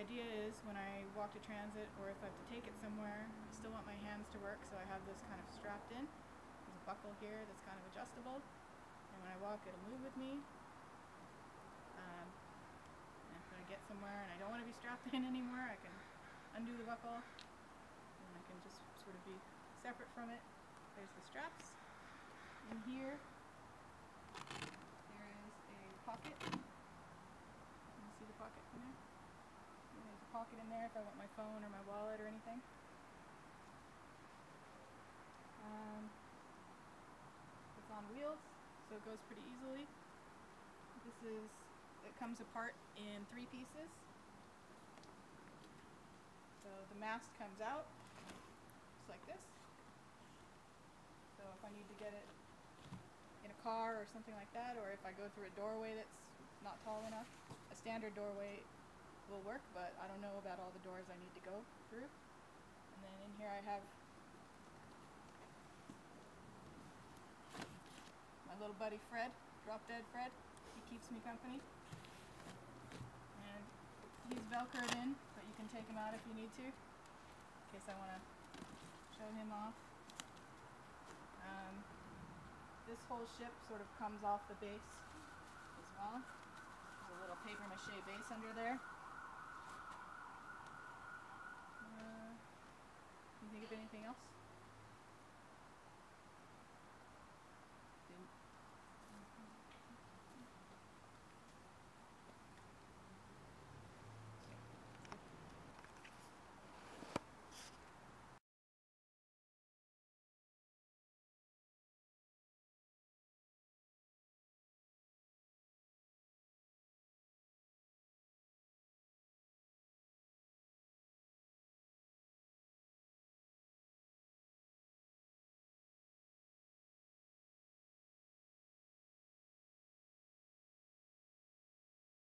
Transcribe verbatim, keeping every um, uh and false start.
idea is when I walk to transit or if I have to take it somewhere, I still want my hands to work, so I have this kind of strapped in. There's a buckle here that's kind of adjustable, and when I walk it'll move with me. Um, and if I get somewhere and I don't want to be strapped in anymore, I can undo the buckle and I can just sort of be separate from it. There's the straps. In here there is a pocket. You can see the pocket in there? And there's a pocket in there if I want my phone or my wallet or anything. Um, it's on wheels, so it goes pretty easily. This is, it comes apart in three pieces. So the mast comes out, just like this. So if I need to get it in a car or something like that, or if I go through a doorway that's not tall enough, a standard doorway will work, but I don't know about all the doors I need to go through. And then in here I have my little buddy Fred, Drop Dead Fred. He keeps me company. And he's velcroed in, but you can take him out if you need to, in case I want to show him off. Um, this whole ship sort of comes off the base as well. There's a little paper mache base under there. Uh, can you think of anything else?